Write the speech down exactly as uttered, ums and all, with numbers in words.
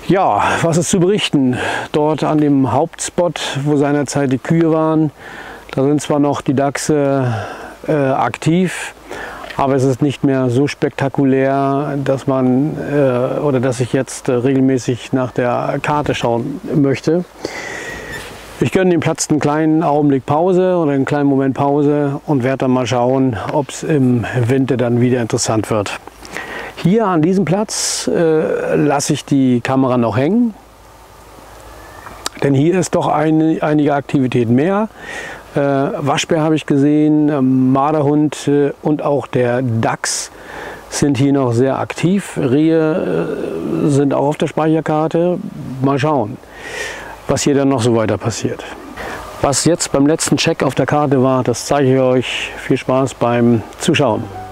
Ja, was ist zu berichten? Dort an dem Hauptspot, wo seinerzeit die Kühe waren, da sind zwar noch die Dachse äh, aktiv, aber es ist nicht mehr so spektakulär, dass man äh, oder dass ich jetzt äh, regelmäßig nach der Karte schauen möchte. Ich gönne dem Platz einen kleinen Augenblick Pause oder einen kleinen Moment Pause und werde dann mal schauen, ob es im Winter dann wieder interessant wird. Hier an diesem Platz äh, lasse ich die Kamera noch hängen, denn hier ist doch ein, einige Aktivität mehr. Äh, Waschbär habe ich gesehen, äh, Marderhund äh, und auch der Dachs sind hier noch sehr aktiv. Rehe äh, sind auch auf der Speicherkarte. Mal schauen, was hier dann noch so weiter passiert. Was jetzt beim letzten Check auf der Karte war, das zeige ich euch. Viel Spaß beim Zuschauen.